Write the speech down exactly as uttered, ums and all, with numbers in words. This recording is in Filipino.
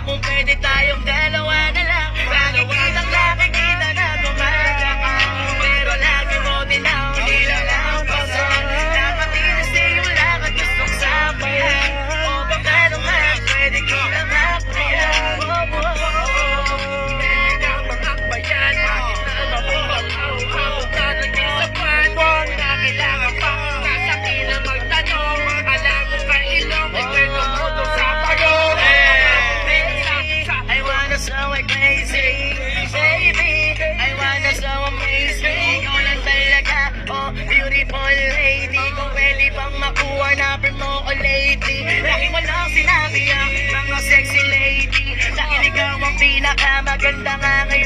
kung pwede tayong dalawa na lang. Nakikitang nakikita na tumaga ka, pero lagi mo dilaw, nilalang pa sa nakatinas sa'yo lang at gustong sabayan. O baka naman pwede ko lang akbayan. Oh, oh, oh. Pwede kang makakbayan. Bakit na mabuhaw-haw ka na din sa buwan na kailangan pa kung sasaki na magtanong. Alam mo ka ilong, may kwento mo to sa pagod. I wanna so crazy, baby. I wanna so amazing. Ikaw lang talaga, oh beautiful lady. Kung pwede bang makuha napin mo, oh lady. Lagi mo lang sinabi ang mga sexy lady. Dahil ikaw ang pinakamaganda nga ngayon.